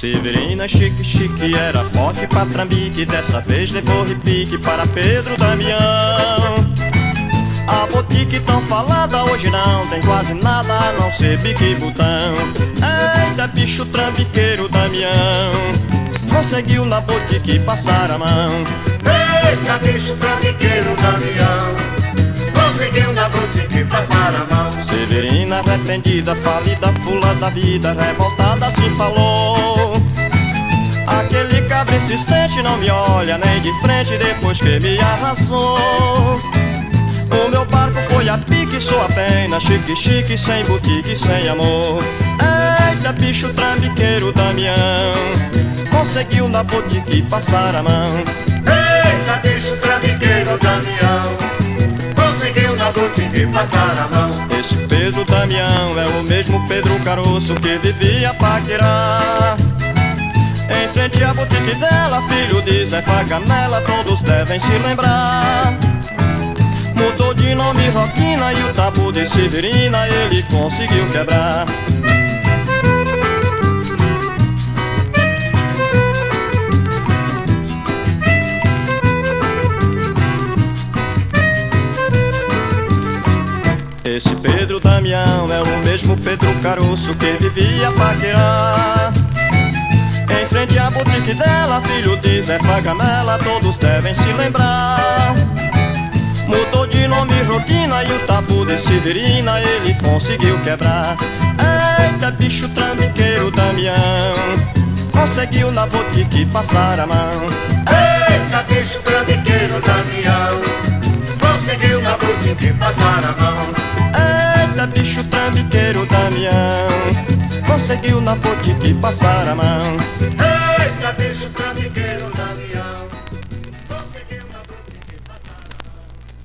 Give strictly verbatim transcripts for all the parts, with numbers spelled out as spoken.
Severina chique chique era forte pra trambique, dessa vez levou repique para Pedro Damião. A botique tão falada hoje não tem quase nada a não ser bique e botão. Eita bicho trambiqueiro Damião, conseguiu na botique passar a mão. Eita bicho trambiqueiro Damião, conseguiu na botique passar a mão. Severina arrependida, falida, fula da vida, revoltada assim falou: aquele cabra insistente não me olha nem de frente depois que me arrasou. O meu barco foi a pique, sou apenas chique chique, sem boutique, sem amor. Eita bicho trambiqueiro Damião, conseguiu na botique passar a mão. Eita bicho trambiqueiro Damião, conseguiu na botique passar a mão. Esse Pedro Damião é o mesmo Pedro Caroço que vivia a paquerar. Em frente à boutique dela, filho de Zé Faganella, todos devem se lembrar. Mudou de nome Roquina e o tabu de Severina ele conseguiu quebrar. Esse Pedro Damião é o mesmo Pedro Caroço que vivia a paquerar. Em frente à boutique dela, filho de Zé Faganella, todos devem se lembrar. Mudou de nome Roquina e o tabu de Severina ele conseguiu quebrar. Eita bicho trambiqueiro Damião, conseguiu na botique passar a mão. Eita bicho trambiqueiro Damião, conseguiu na botique passar a mão. Eita bicho trambiqueiro Damião, conseguiu na botique passar a mão. Eita bicho trambiqueiro Damião, conseguiu na botique passar a mão.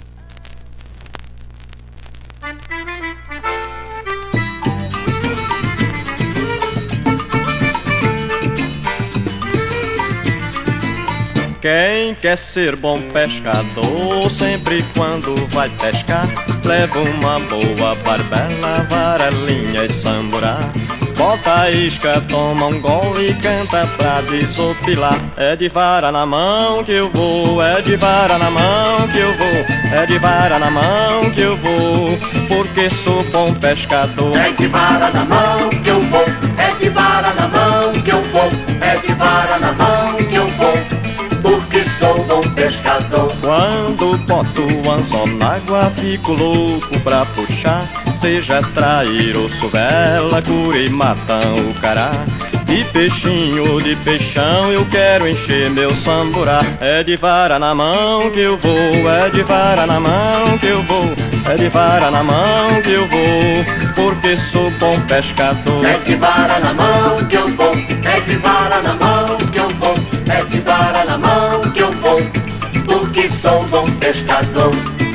Quem quer ser bom pescador, sempre quando vai pescar, leva uma boa barbela, varelinha e samburá. Bota a isca, toma um gole e canta pra desopilar. É de vara na mão que eu vou, é de vara na mão que eu vou, é de vara na mão que eu vou, porque sou bom pescador. É de vara na mão que eu vou, é de vara na mão que eu vou, é de vara na mão que eu vou, porque sou bom pescador. Quando boto o anzol na água fico louco pra puxar, seja traíroço, vela, curi, matão, o cará. De peixinho, de peixão eu quero encher meu samburá. É de vara na mão que eu vou, é de vara na mão que eu vou, é de vara na mão que eu vou, porque sou bom pescador. É de vara na mão que eu vou, é de vara na mão que eu vou, é de vara na mão que eu vou, porque sou bom pescador.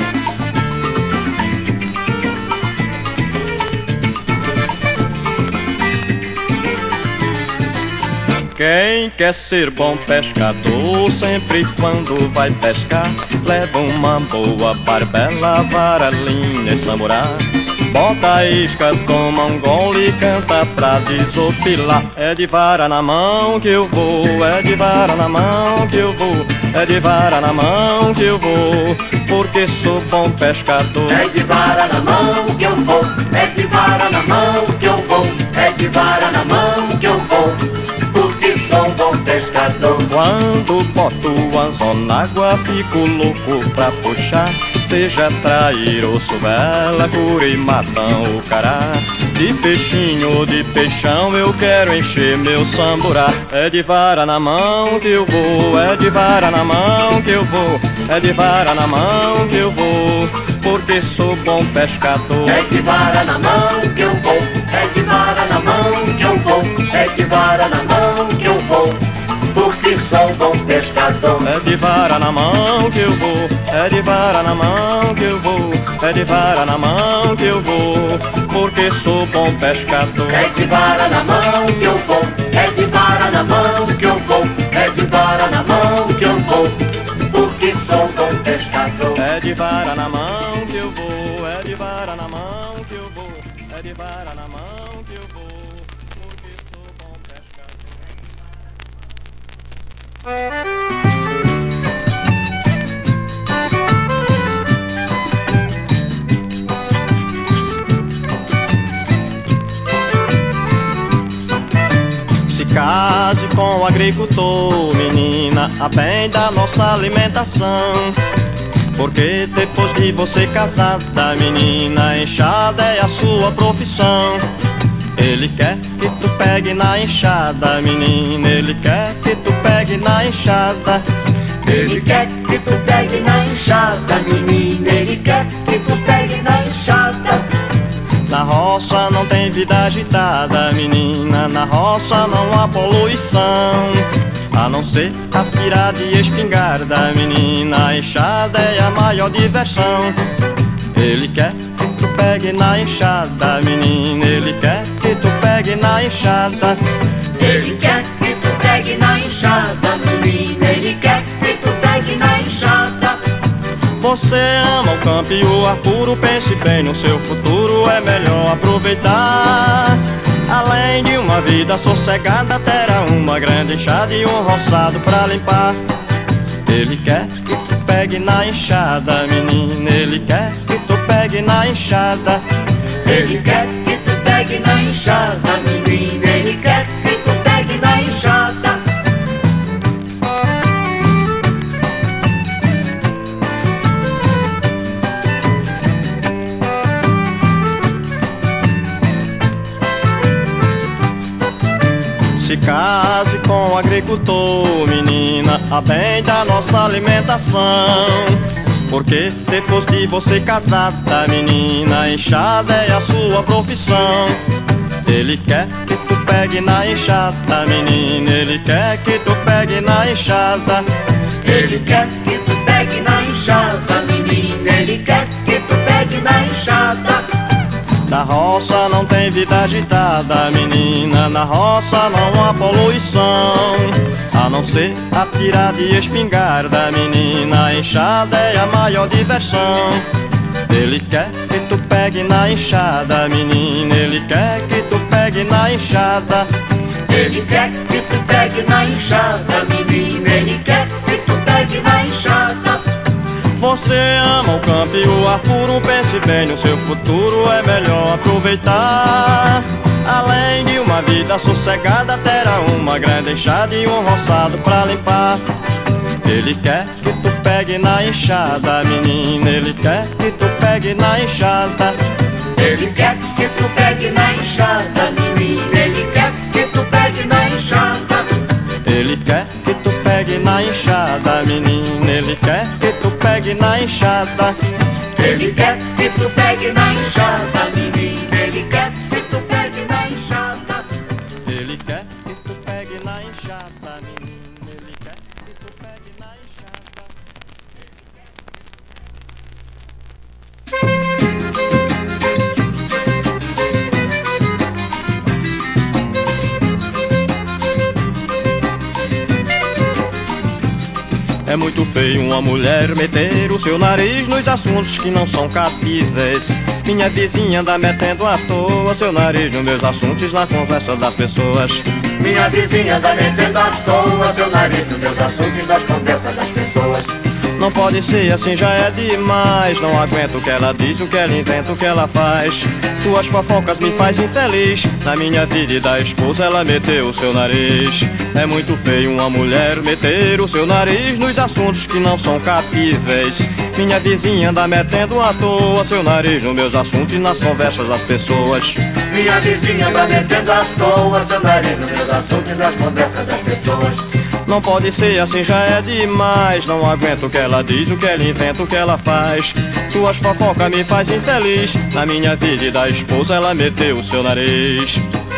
Quem quer ser bom pescador, sempre quando vai pescar, leva uma boa barbela, varelinha e samburá. Bota a isca, toma um gole e canta pra desopilar. É de vara na mão que eu vou, é de vara na mão que eu vou, é de vara na mão que eu vou, porque sou bom pescador. É de vara na mão que eu vou, é de vara na mão que eu vou, é de vara na mão que eu vou, porque sou bom pescador. Quando boto o anzol na água fico louco pra puxar, seja traíroço, vela, curi, matão, o cará. De peixinho, de peixão eu quero encher meu samburá. É de vara na mão que eu vou, é de vara na mão que eu vou, é de vara na mão que eu vou, porque sou bom pescador. É de vara na mão que eu vou, é de vara na mão que eu vou, é de vara na mão que eu vou, porque sou bom pescador. É de vara na mão que eu vou, é de vara na mão que eu vou, é de vara na mão que eu vou, porque sou bom pescador. É de vara na mão que eu vou, é de vara na mão que eu vou, é de vara na mão que eu vou, porque sou bom pescador. É de vara na mão que eu vou, é de vara na mão que eu vou, é de vara na mão que eu vou, porque sou bom pescador. Se case com o agricultor, menina, a bem da nossa alimentação. Porque depois de você casada, menina, enxada é a sua profissão. Ele quer que tu pegue na enxada, menina, ele quer que tu pegue na enxada. Ele quer que tu pegue na enxada, menina, ele quer que tu pegue na enxada. Na roça não tem vida agitada, menina, na roça não há poluição. A não ser a tira de espingarda, menina, a enxada é a maior diversão. Ele quer que tu pegue na enxada, menina, ele quer que tu pegue na enxada. Ele quer que tu pegue na enxada, menina, ele quer que tu pegue na enxada. Você ama o campo e o ar puro, pense bem no seu futuro, é melhor aproveitar. Além de uma vida sossegada, terá uma grande enxada e um roçado pra limpar. Ele quer que tu pegue na enxada, menina, ele quer que tu pegue na enxada. Ele quer que tu pegue na enxada, menina, ele quer que tu pegue na enxada. Se case com o agricultor, menina, a bem da nossa alimentação. Porque depois de você casada, menina, a enxada é a sua profissão. Ele quer que tu pegue na enxada, menina, ele quer que tu pegue na enxada. Ele quer que tu pegue na enxada, menina, ele quer que tu pegue na enxada. Na roça não tem vida agitada, menina, na roça não há poluição. A não ser a tira de espingarda, menina, a enxada é a maior diversão. Ele quer que tu pegue na enxada, menina, ele quer que tu pegue na enxada. Ele quer que tu pegue na enxada, menina, ele quer que tu pegue na enxada. Você ama o campo e o ar puro, pense bem no seu futuro, é melhor aproveitar. Além de uma vida sossegada, terá uma grande enxada e um roçado pra limpar. Ele quer que tu pegue na enxada, menina, ele quer que tu pegue na enxada. Ele quer que tu pegue na enxada, menina, ele quer que tu pegue na enxada. Ele quer que tu pegue na enxada, menina, ele quer que tu pegue na enxada. Ele quer que tu pegue na enxada, menina, ele quer que tu pegue na enxada. Ele quer que tu pegue na enxada, menina, ele quer que tu pegue na enxada. É muito feio uma mulher meter o seu nariz nos assuntos que não são capíveis. Minha vizinha anda metendo à toa seu nariz nos meus assuntos na conversa das pessoas. Minha vizinha anda metendo à toa seu nariz nos meus assuntos nas conversas das pessoas. Não pode ser assim, já é demais. Não aguento o que ela diz, o que ela inventa, o que ela faz. Suas fofocas me faz infeliz. Na minha vida e da esposa ela meteu o seu nariz. É muito feio uma mulher meter o seu nariz nos assuntos que não são capíveis. Minha vizinha anda metendo à toa seu nariz nos meus assuntos e nas conversas das pessoas. Minha vizinha anda metendo à toa seu nariz nos meus assuntos e nas conversas das pessoas. Não pode ser assim, já é demais. Não aguento o que ela diz, o que ela inventa, o que ela faz. Suas fofocas me faz infeliz. Na minha vida e da esposa ela meteu o seu nariz.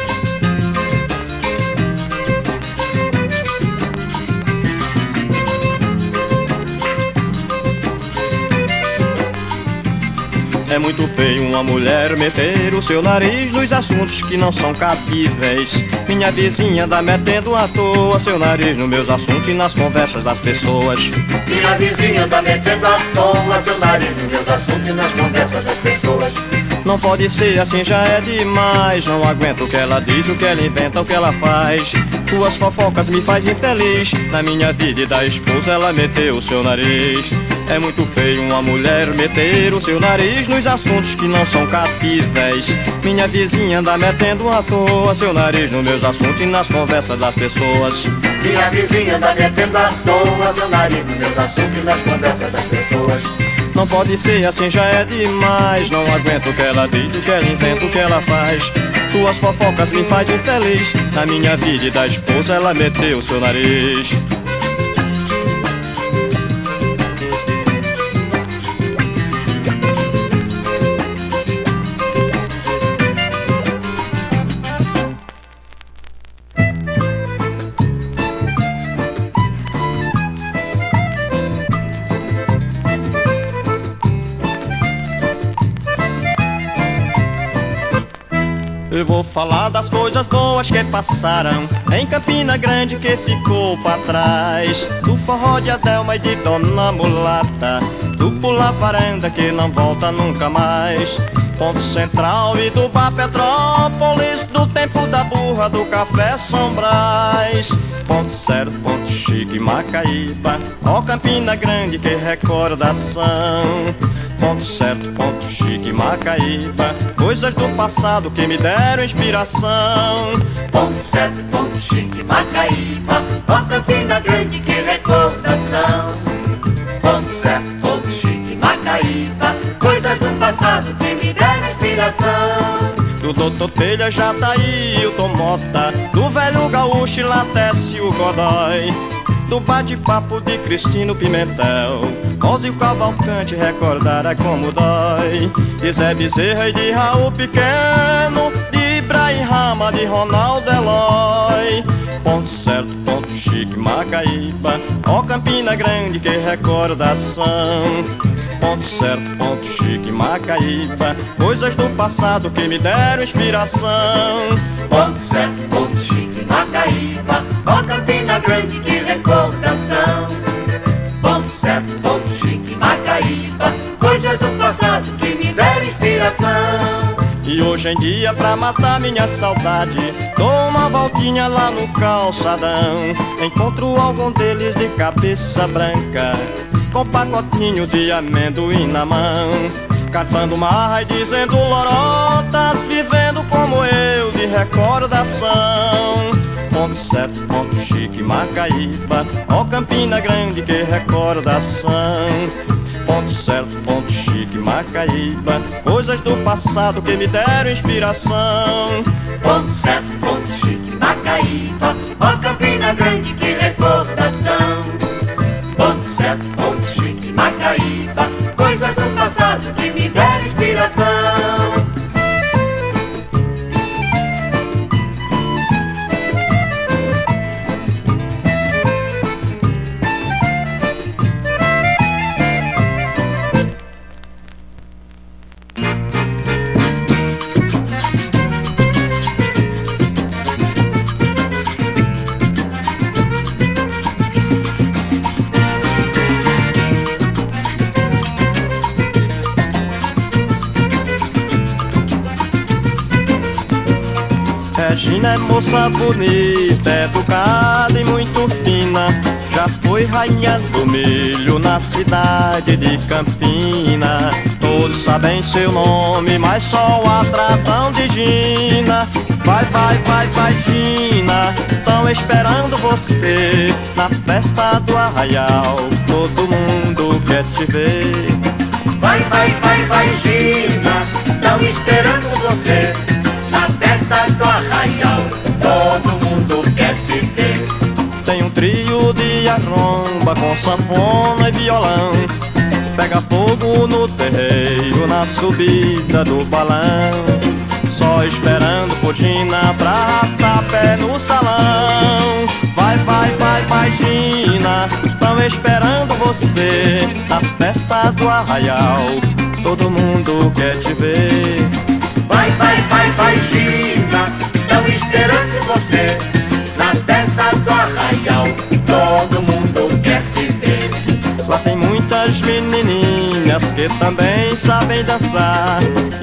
É muito feio uma mulher meter o seu nariz nos assuntos que não são cabíveis. Minha vizinha anda metendo à toa seu nariz nos meus assuntos e nas conversas das pessoas. Minha vizinha anda metendo à toa seu nariz nos meus assuntos e nas conversas das pessoas. Não pode ser assim, já é demais. Não aguento o que ela diz, o que ela inventa, o que ela faz. Suas fofocas me faz infeliz. Na minha vida e da esposa ela meteu o seu nariz. É muito feio uma mulher meter o seu nariz nos assuntos que não são capíveis. Minha vizinha anda metendo à toa seu nariz nos meus assuntos e nas conversas das pessoas. Minha vizinha anda metendo à toa seu nariz nos meus assuntos e nas conversas das pessoas. Não pode ser assim, já é demais. Não aguento o que ela diz, o que ela inventa, o que ela faz. Suas fofocas me faz infeliz. Na minha vida e da esposa ela meteu o seu nariz. Eu vou falar das coisas boas que passaram em Campina Grande que ficou pra trás. Do forró de Adelma e de Dona Mulata, do pular varanda que não volta nunca mais. Ponto Central e do Bar Petrópolis, do tempo da burra, do Café São Brás. Ponto Certo, Ponto Chique, Macaíba, ó Campina Grande que recordação. Ponto Certo, Ponto Chique, Macaíba, coisas do passado que me deram inspiração. Ponto Certo, Ponto Chique, Macaíba, ó Campina Grande que recordação. Ponto Certo, Ponto Chique, Macaíba, coisas do passado que me deram inspiração. Do doutor Telha, Jataí, o Tomota, do velho gaúcho e Latécio Godoy, do bate-papo de Cristino Pimentel, Ozzy Cavalcante, recordar é como dói. De Zé Bezerra e de Raul Pequeno, de Ibrahim Rama, de Ronaldo Eloy. Ponto Certo, Ponto Chique, Macaíba, ó Campina Grande que recordação. Ponto Certo, Ponto Chique, Macaíba, coisas do passado que me deram inspiração. Ponto Certo, Ponto Chique, Macaíba, ó Campina Grande que recordação. Ponto Certo, Ponto Chique, Macaíba, coisas do passado que me deram inspiração. E hoje em dia, pra matar minha saudade, dou uma voltinha lá no calçadão. Encontro algum deles de cabeça branca, com pacotinho de amendoim na mão, catando marra e dizendo lorotas, vivendo como eu de recordação. Ponto Certo, Ponto Chique, Macaíba, ó Campina Grande que recordação. Ponto Certo, Ponto Chique, Macaíba, coisas do passado que me deram inspiração. Ponto Certo, Ponto Chique, Macaíba, ó Campina Grande que recordação. Ponto Certo, Ponto Chique, Macaíba, coisas do passado que me deram inspiração. Regina é moça bonita, educada e muito fina. Já foi rainha do milho na cidade de Campina. Todos sabem seu nome, mas só a tratam de Gina. Vai, vai, vai, vai, Gina, tão esperando você na festa do arraial. Todo mundo quer te ver. Vai, vai, vai, vai, Gina, tão esperando você na festa do arraial. Todo mundo quer te ver. Tem um trio de arromba com sanfona e violão. Pega fogo no terreiro na subida do balão. Só esperando por Gina pra arrastar pé no salão. Vai, vai, vai, vai, Gina, tão esperando você na festa do arraial. Todo mundo quer te ver. Vai, vai, vai, vai, Gina, tão esperando você na festa do arraial. Todo mundo quer te ver. Lá tem muitas menininhas que também sabem dançar e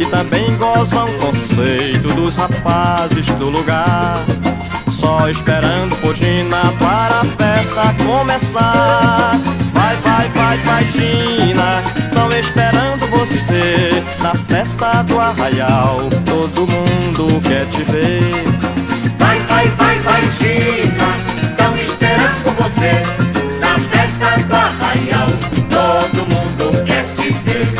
também gozam o conceito dos rapazes do lugar, só esperando por Gina para a festa começar. Vai, vai, vai, vai, Gina, estão esperando você na festa do arraial, todo mundo quer te ver. Vai, vai, vai, vai, Gina, estão esperando você na festa do arraial, todo mundo quer te ver.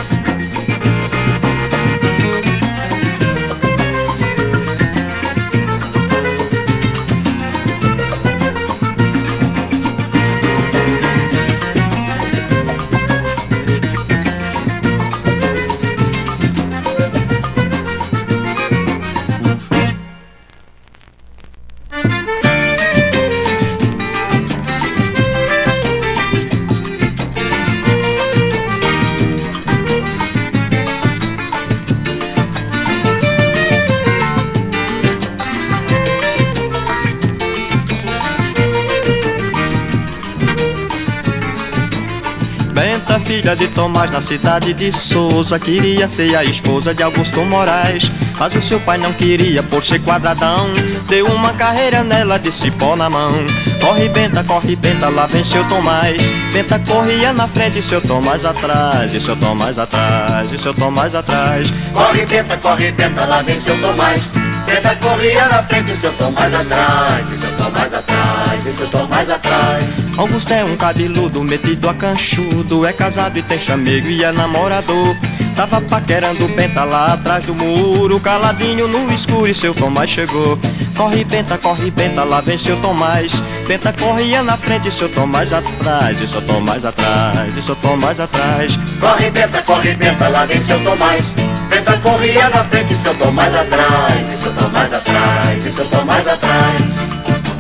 Benta, filha de Tomás, na cidade de Souza, queria ser a esposa de Augusto Moraes, mas o seu pai não queria por ser quadradão, deu uma carreira nela de cipó na mão. Corre, Benta, corre, Benta, lá vem seu Tomás. Benta corria na frente e seu Tomás atrás, e seu Tomás atrás, e seu Tomás atrás. Corre, Benta, corre, Benta, lá vem seu Tomás. Benta corria na frente e seu Tomás atrás, e seu Tomás atrás, e seu Tomás atrás. Augusto é um cabeludo metido a canchudo, é casado e tem chamego e é namorador. Tava paquerando Benta lá atrás do muro, caladinho no escuro e seu Tomás chegou. Corre, Benta, corre, Benta, lá vem seu Tomás. Benta corria na frente e seu Tomás atrás, e seu Tomás atrás, e seu Tomás atrás. Corre, Benta, corre, Benta, lá vem seu Tomás. Benta corria na frente e seu Tomás atrás, e seu Tomás atrás, e seu Tomás atrás.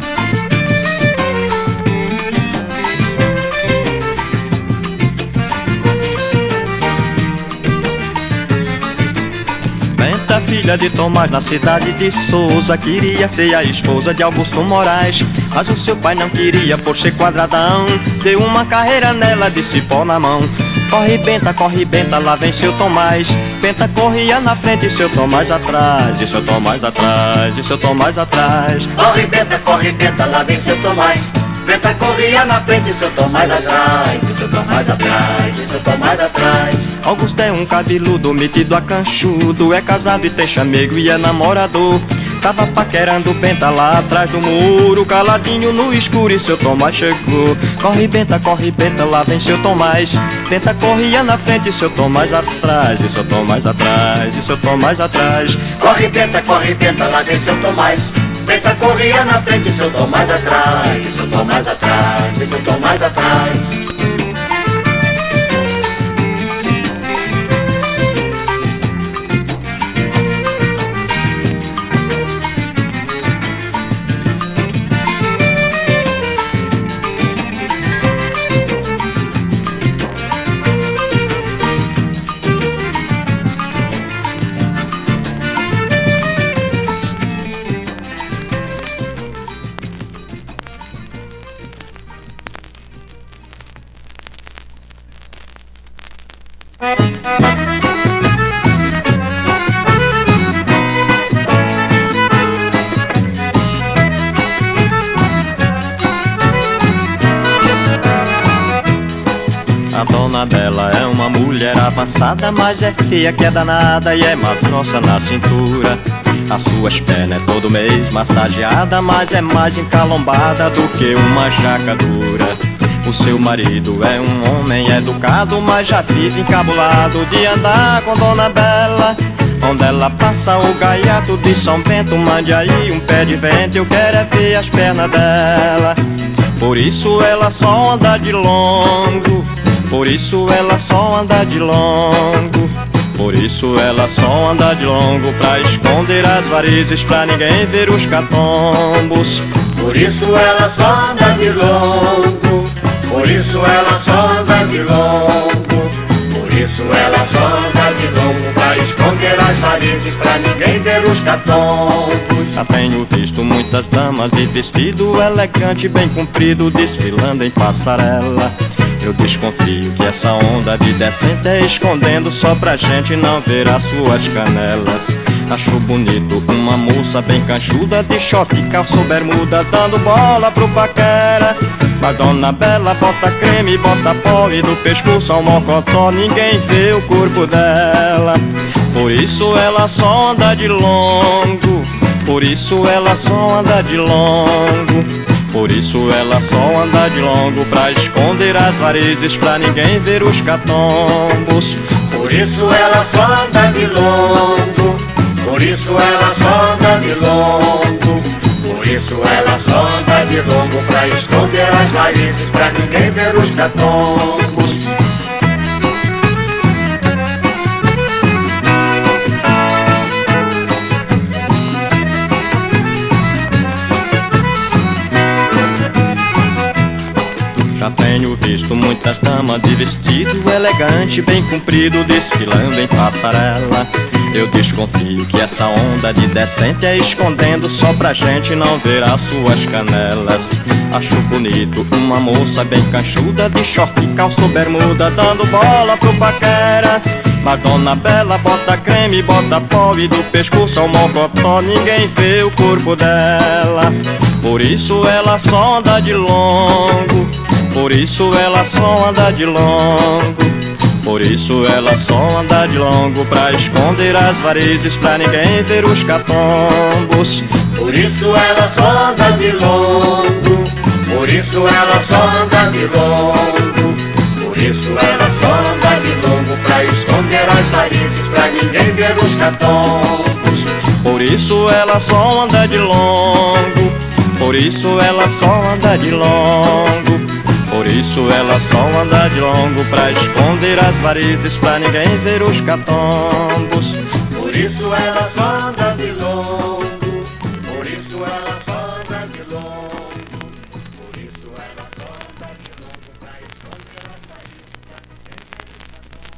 Benta, filha de Tomás, na cidade de Souza, queria ser a esposa de Augusto Moraes, mas o seu pai não queria por ser quadradão, deu uma carreira nela de cipó na mão. Corre, Benta, corre, Benta, lá vem seu Tomás. Benta corria na frente e seu Tomás atrás, e seu Tomás atrás, e seu Tomás atrás. Corre, Benta, corre, Benta, lá vem seu Tomás. Benta corria na frente e seu Tomás atrás, e seu Tomás atrás, e seu Tomás atrás. Augusto é um cabeludo metido a canchudo, é casado e tem chamego e é namorador. Tava paquerando Benta lá atrás do muro, caladinho no escuro e seu Tomás chegou. Corre, Benta, corre, Benta, lá vem seu Tomás. Benta corria na frente e seu Tomás atrás, e seu Tomás atrás, e seu Tomás atrás. Corre, Benta, corre, Benta, lá vem seu Tomás. Benta corria na frente e seu Tomás atrás, e seu Tomás atrás, e seu Tomás atrás. A dona dela é uma mulher avançada, mas é feia que é danada e é mais grossa na cintura. As suas pernas é todo mês massageada, mas é mais encalombada do que uma jaca dura. O seu marido é um homem educado, mas já vive encabulado de andar com Dona Bela. Onde ela passa o gaiato de São Bento, mande aí um pé de vento, eu quero é ver as pernas dela. Por isso ela só anda de longo, por isso ela só anda de longo, por isso ela só anda de longo, pra esconder as varizes, pra ninguém ver os catombos. Por isso ela só anda de longo, por isso ela só anda de longo, por isso ela só anda de longo, pra esconder as varizes, pra ninguém ver os catombos. Já tenho visto muitas damas de vestido elegante, bem comprido, desfilando em passarela. Eu Eu desconfio que essa onda de decente é escondendo só pra gente não ver as suas canelas. Acho bonito uma moça bem canchuda, de short, calça ou bermuda, dando bola pro paquera. Mas Dona Bela bota creme, bota pó e do pescoço ao mocotó ninguém vê o corpo dela. Por isso ela só anda de longo, por isso ela só anda de longo, por isso ela só anda de longo, pra esconder as varizes, pra ninguém ver os catombos. Por isso ela só anda de longo, por isso ela só anda de longo, por isso ela só anda de longo, pra esconder as varizes, pra ninguém ver os catombos. Já tenho visto muitas damas de vestido elegante, bem comprido, desfilando em passarela. Eu desconfio que essa onda de decente é escondendo só pra gente não ver as suas canelas. Acho bonito uma moça bem canchuda, de short, calça ou bermuda, dando bola pro paquera. Mas Dona Bela bota creme, bota pó e do pescoço ao mocotó ninguém vê o corpo dela. Por isso ela só anda de longo, por isso ela só anda de longo, por isso ela só anda de longo, pra esconder as varizes, pra ninguém ver os catombos. Por isso ela só anda de longo, por isso ela só anda de longo, por isso ela só anda de longo, pra esconder as varizes, pra ninguém ver os catombos. Por isso ela só anda de longo, por isso ela só anda de longo, por isso ela só anda de longo, pra esconder as varizes, pra ninguém ver os catombos. Por isso ela só anda de longo, por isso ela só anda de longo, por isso ela só anda de longo, pra esconder as varizes, pra ninguém ver os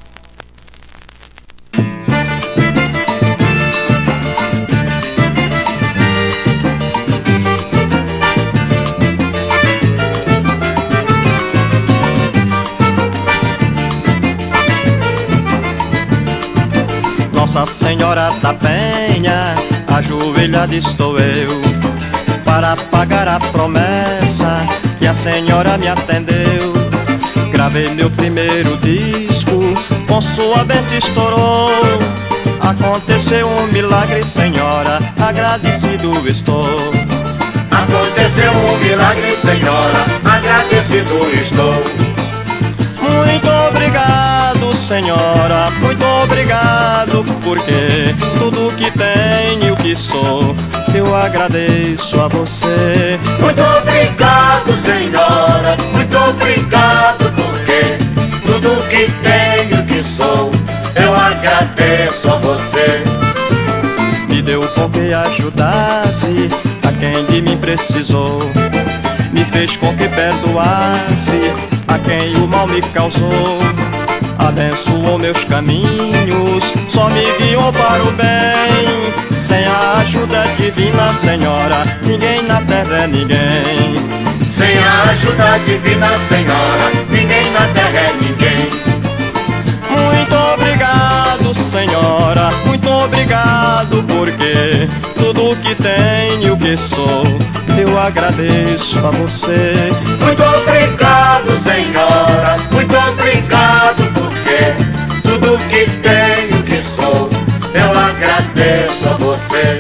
Nossa Senhora da Penha, ajoelhada estou eu, para pagar a promessa que a senhora me atendeu. Gravei meu primeiro disco, com sua bênção estourou. Aconteceu um milagre, senhora, agradecido estou. Aconteceu um milagre, senhora, agradecido estou. Muito obrigado, senhora, muito obrigado, porque tudo que tenho e o que sou, eu agradeço a você. Muito obrigado, senhora, muito obrigado, porque tudo que tenho e que sou, eu agradeço a você. Me deu com que ajudasse a quem de mim precisou, me fez com que perdoasse a quem o mal me causou. Abençoou meus caminhos, só me guiou para o bem. Sem a ajuda divina, senhora, ninguém na terra é ninguém. Sem a ajuda divina, senhora, ninguém na terra é ninguém. Muito obrigado, senhora, muito obrigado, porque tudo que tenho e o que sou, eu agradeço a você. Muito obrigado, senhora, muito obrigado, porque tudo que tenho e que sou, eu agradeço a você.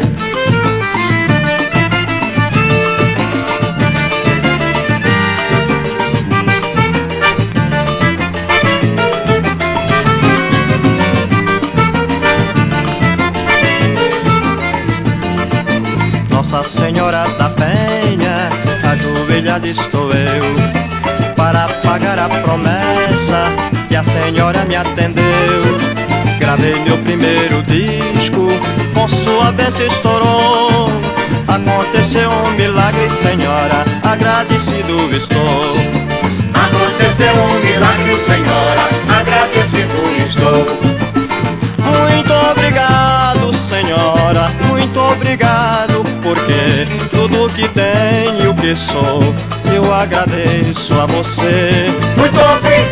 Nossa Senhora da Penha, ajoelhada estou eu, para pagar a promessa que a senhora me atendeu. Gravei meu primeiro disco, com sua bênção estourou. Aconteceu um milagre, senhora, agradecido estou. Aconteceu um milagre, senhora, agradecido estou. Muito obrigado, senhora, muito obrigado, porque tudo que tenho e o que sou, eu agradeço a você. Muito obrigado,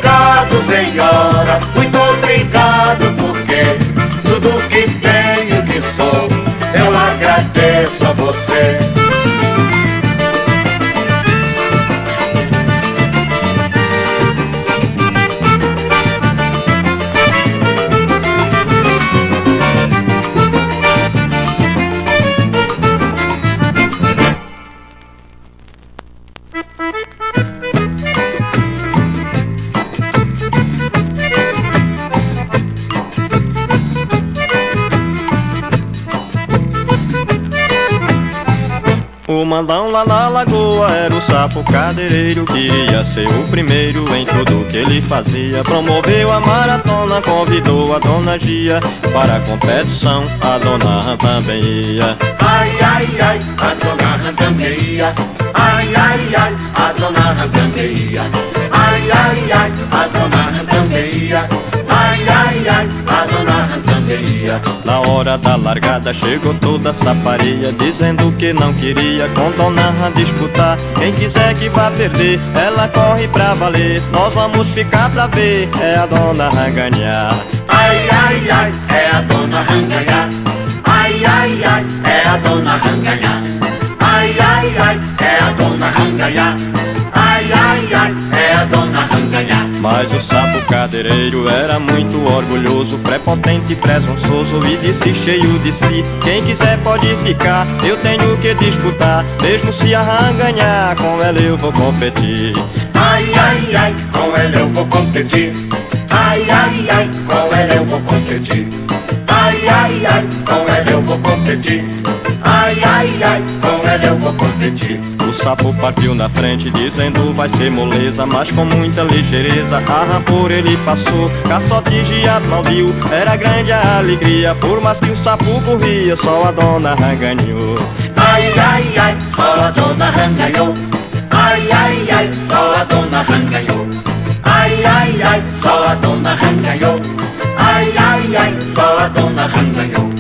O mandão lá na lagoa era o sapo cadeireiro. Queria ser o primeiro em tudo que ele fazia. Promoveu a maratona, convidou a dona Gia para a competição, a dona Rã também ia. Ai, ai, ai, a dona Rã também ia. Ai, ai, ai, a dona Rã também ia. Ai, ai, ai, a dona Rã também ia. Ai, ai, ai, a dona Rã também ia. Na hora da largada chegou toda a saparia, dizendo que não queria com dona Rã disputar. Quem quiser que vá perder, ela corre pra valer. Nós vamos ficar pra ver, é a dona Rã ganhar. Ai, ai, ai, é a dona Rã ganhar. Ai, ai, ai, é a dona Rã ganhar. Ai, ai, ai, é a dona Rã ganhar. Ai, ai, ai, é a dona Rã ganhar. Mas o sapo cadeireiro era muito orgulhoso, prepotente e presunçoso, e disse cheio de si: quem quiser pode ficar, eu tenho que disputar. Mesmo se a Rã ganhar, com ela eu vou competir. Ai, ai, ai, com ela eu vou competir. Ai, ai, ai, com ela eu vou competir. Ai, ai, ai, com ela eu vou competir. Ai, ai, ai, com ela eu vou competir. O sapo partiu na frente dizendo vai ser moleza, mas com muita ligeireza a Rã por ele passou. Caçote Gia aplaudiu, era grande a alegria, por mais que o sapo corria, só a dona Rã ganhou. Ai, ai, ai, só a dona Rã ganhou. Ai, ai, ai, só a dona Rã ganhou. Ai, ai, ai, só a dona Rã ganhou. Ai, ai, ai, só a dona Rã ganhou.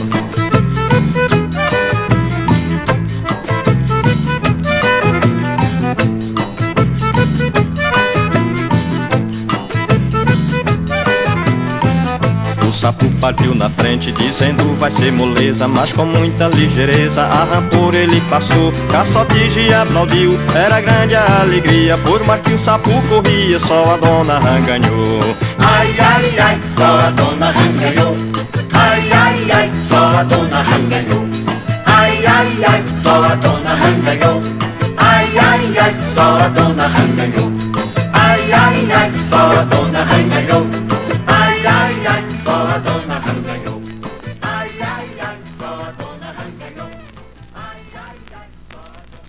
O sapo partiu na frente dizendo vai ser moleza, mas com muita ligeireza a Rã por ele passou. Caçote Gia aplaudiu, era grande a alegria, por mais que o sapo corria, só a dona Rã ganhou. Ai, ai, ai, só a dona Rã ganhou. Ai, ai, ai, só a dona Rã ganhou. Ai, ai, ai, só a dona Rã ganhou. Ai, ai, ai, só a dona Rã ganhou. Ai, ai, ai, só a dona Rã ganhou. Ai, ai, ai, só a dona Rã ganhou. Ai, ai, ai, só a dona Rã ganhou. Ai, ai, ai, só a dona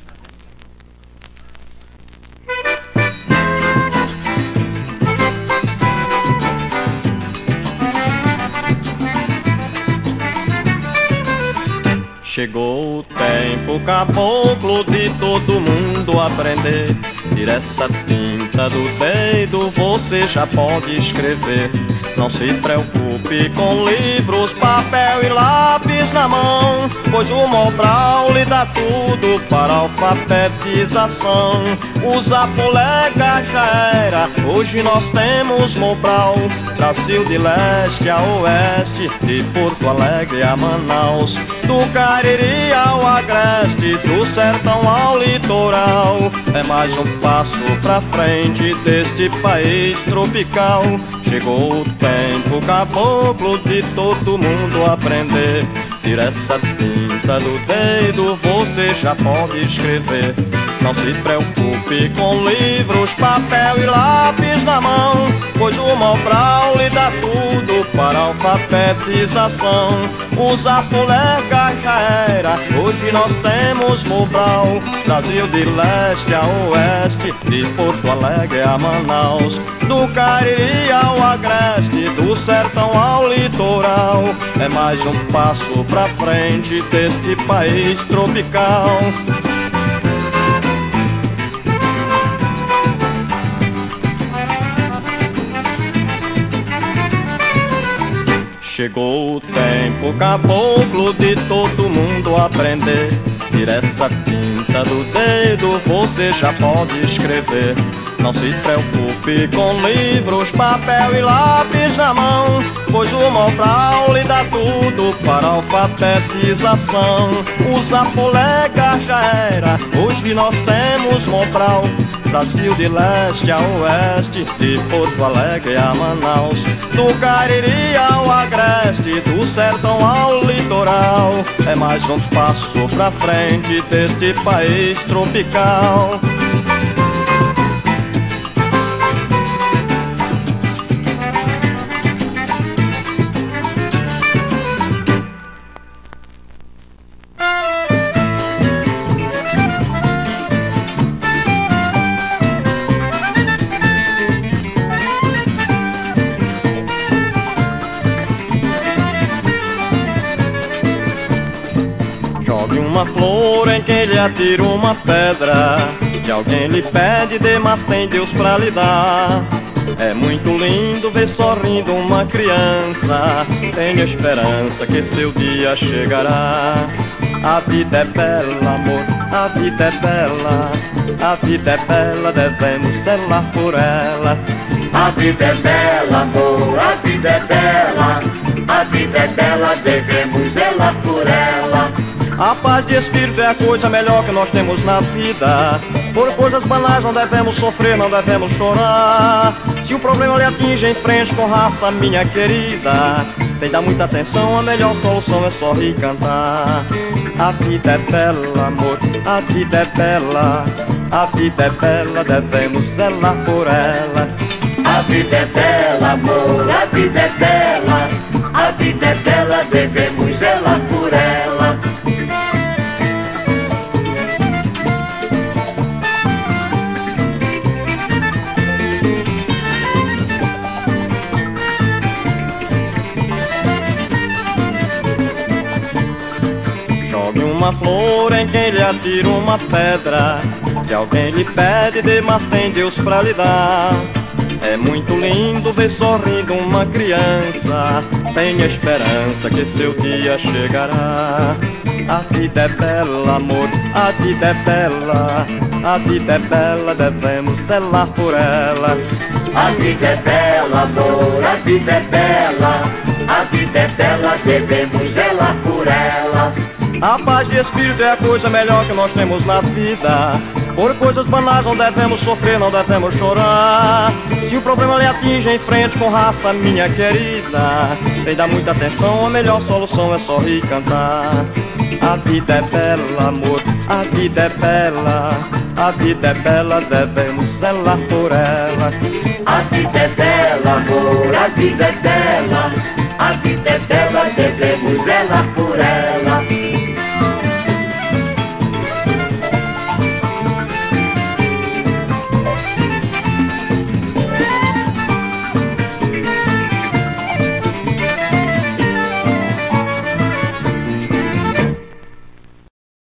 Chegou o tempo, caboclo, de todo mundo aprender. Tira essa tinta do dedo, você já pode escrever. Não se preocupe com livros, papel e lápis na mão, pois o Mobral lhe dá tudo para alfabetização. Usa polega já era, hoje nós temos Mobral. Brasil de leste a oeste, de Porto Alegre a Manaus, do Cariri ao agreste, do sertão ao litoral. É mais um passo pra frente deste país tropical. Chegou o tempo, caboclo, de todo mundo aprender. Tira essa tinta do dedo, você já pode escrever. Não se preocupe com livros, papel e lápis na mão, pois o Mobral lhe dá tudo para alfabetização. Usa polega já era, hoje nós temos Mobral. Brasil de leste a oeste, de Porto Alegre a Manaus, do Cariri ao agreste, do sertão ao litoral. É mais um passo pra frente deste país tropical. Chegou o tempo, caboclo, de todo mundo aprender. Tira essa tinta do dedo, você já pode escrever. Não se preocupe com livros, papel e lápis na mão, pois o Mobral lhe dá tudo para alfabetização. Usa polega já era, hoje nós temos Mobral. Brasil de leste a oeste, de Porto Alegre a Manaus, do Cariri ao agreste, do sertão ao litoral. É mais um passo pra frente deste país tropical. uma flor em quem lhe atira uma pedra. Se alguém lhe pede, dê, mas tem Deus pra lhe dar. É muito lindo ver sorrindo uma criança. Tenha esperança que seu dia chegará. A vida é bela, amor, a vida é bela. A vida é bela, devemos zelar por ela. A vida é bela, amor, a vida é bela. A vida é bela, devemos zelar por ela. A paz de espírito é a coisa melhor que nós temos na vida. Por coisas banais não devemos sofrer, não devemos chorar. Se o problema lhe atinge, em frente com raça, minha querida. Sem dar muita atenção, a melhor solução é sorrir e cantar. A vida é bela, amor, a vida é bela. A vida é bela, devemos zelar por ela. A vida é bela, amor, a vida é bela. A vida é bela, devemos zelar por ela. Jogue uma flor em quem lhe atira uma pedra. Se alguém lhe pede, dê, mas tem Deus pra lhe dar. É muito lindo ver sorrindo uma criança. Tenha esperança que seu dia chegará. A vida é bela, amor, a vida é bela. A vida é bela, devemos zelar por ela. A vida é bela, amor, a vida é bela. A vida é bela, devemos zelar por ela. A paz de espírito é a coisa melhor que nós temos na vida. Por coisas banais não devemos sofrer, não devemos chorar. Se o problema lhe atinge, em frente com raça, minha querida. Sem dar muita atenção, a melhor solução é sorrir e cantar. A vida é bela, amor, a vida é bela. A vida é bela, devemos zelar por ela. A vida é bela, amor, a vida é bela. A vida é bela, devemos zelar por ela.